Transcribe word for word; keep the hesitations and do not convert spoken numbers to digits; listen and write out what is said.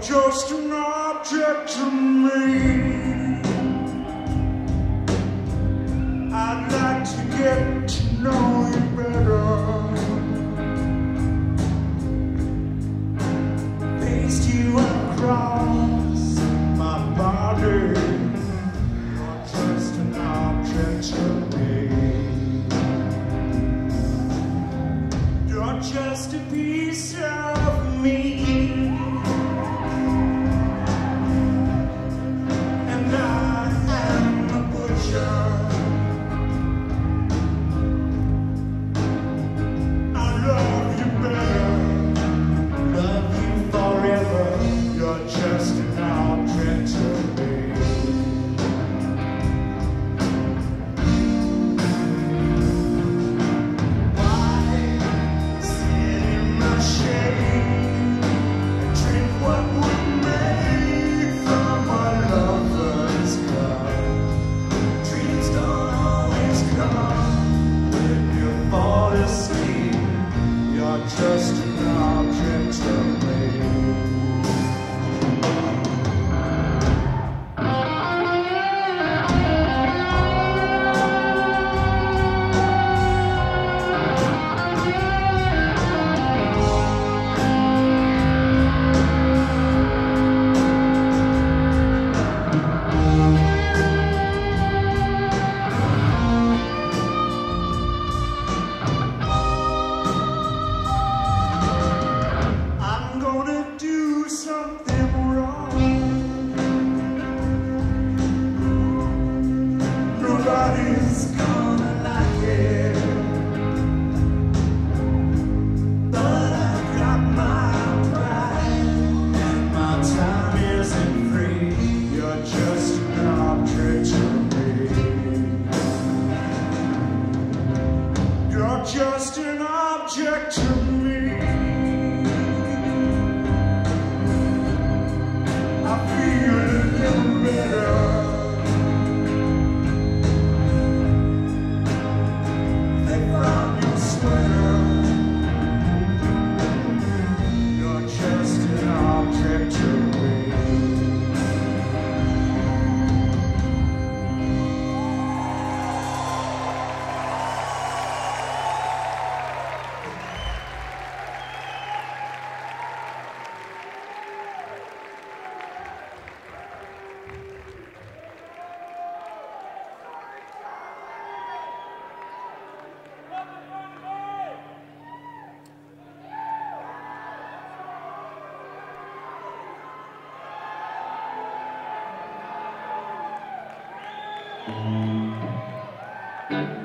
just an object to me. I'd like to get to know you better. Faced you across my body. You're just an object to me. You're just a piece of me. And I am a butcher. I love you better, love you forever. You're just an object to me. Why sit in my shade, drink what we made from our lover's cup? Dreams don't always come when you fall asleep. You're just an object to me. I'm gonna do something wrong. Nobody's gonna like it, but I've got my pride, and my time isn't free. You're just an object to me. You're just an object to me. I feel a little better. They found your sweater. You're just an object to me. Thank you.